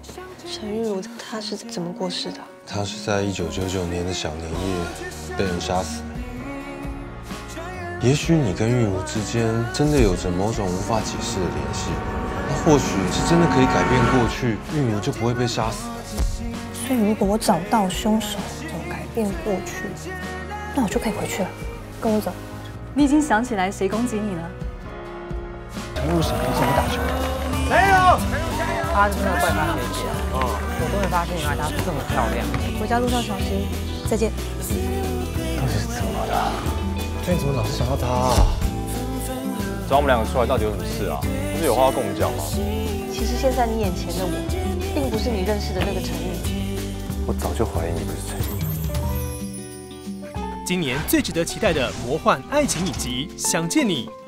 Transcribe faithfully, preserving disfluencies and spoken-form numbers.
陈玉茹她是怎么过世的？ 她是在一九九九年的小年夜被人杀死。也许你跟玉茹之间真的有着某种无法解释的联系，那或许是真的可以改变过去，玉茹就不会被杀死。 所以如果我找到凶手，怎么改变过去，那我就可以回去了。跟我走。 你已经想起来谁攻击你了？ 陈玉茹什么时候打球？ 没有。 她就是那个怪咖学姐。嗯。我终于发现，原来她这么漂亮。 回家路上小心。再见。 到底是怎么了？所以你怎么老是想到她啊？ 找我们两个出来到底有什么事啊？不是有话要跟我们讲吗？ 其实现在你眼前的我，并不是你认识的那个陈玉。 我早就怀疑你不是陈玉。 今年最值得期待的魔幻爱情影集《想见你》，